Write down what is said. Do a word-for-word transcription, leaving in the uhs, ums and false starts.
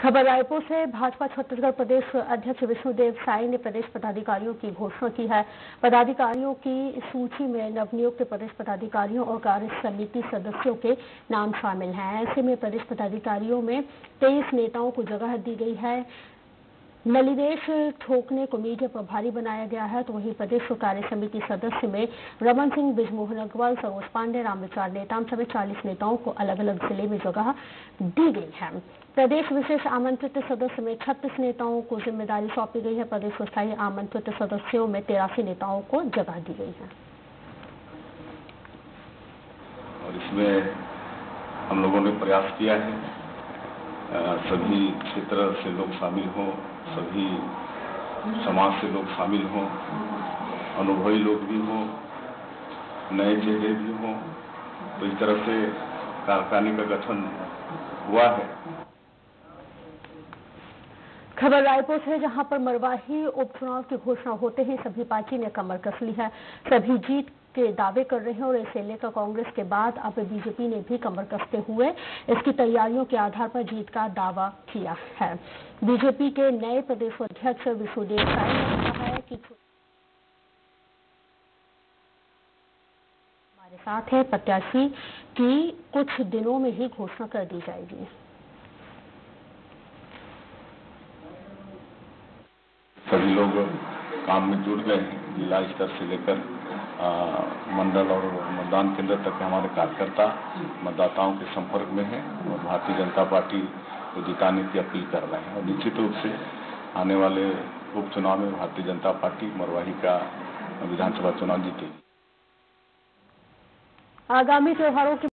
खबर रायपुर से। भाजपा छत्तीसगढ़ प्रदेश अध्यक्ष विष्णुदेव साई ने प्रदेश पदाधिकारियों की घोषणा की है। पदाधिकारियों की सूची में नवनियुक्त प्रदेश पदाधिकारियों और कार्य समिति सदस्यों के नाम शामिल हैं। ऐसे में प्रदेश पदाधिकारियों में तेईस नेताओं को जगह दी गई है। नलिदेश ठोकने को मीडिया प्रभारी बनाया गया है, तो वहीं प्रदेश कार्य समिति सदस्य में रमन सिंह, बिजमोहन अग्रवाल, सरोज पांडे, रामविचार नेताम समेत चालीस नेताओं को अलग अलग जिले में जगह दी गई है। प्रदेश विशेष आमंत्रित सदस्य में छत्तीस नेताओं को जिम्मेदारी सौंपी गई है। प्रदेश स्थायी आमंत्रित सदस्यों में तिरासी नेताओं को जगह दी गई है। और इसमें हम लोगों ने प्रयास किया है सभी क्षेत्र से लोग शामिल हों, सभी समाज से लोग शामिल हों, अनुभवी लोग भी हों, नए चेहरे भी हों। तो इस तरह से कार्यकारिणी का गठन हुआ है। खबर रायपुर से, जहां पर मरवाही उपचुनाव की घोषणा होते ही सभी पार्टी ने कमर कस ली है। सभी जीत के दावे कर रहे हैं और इसे लेकर कांग्रेस के बाद अब बीजेपी ने भी कमर कसते हुए इसकी तैयारियों के आधार पर जीत का दावा किया है। बीजेपी के नए प्रदेश अध्यक्ष विष्णुदेव साई ने कहा है कि हमारे साथ है, प्रत्याशी की कुछ दिनों में ही घोषणा कर दी जाएगी। सभी लोग काम में जुट गए हैं। जिला स्तर से लेकर मंडल और मतदान केंद्र तक हमारे कार्यकर्ता मतदाताओं के संपर्क में हैं और भारतीय जनता पार्टी को जिताने की अपील कर रहे हैं। और निश्चित रूप से आने वाले उपचुनाव में भारतीय जनता पार्टी मरवाही का विधानसभा चुनाव जीतेगी। आगामी त्योहारों की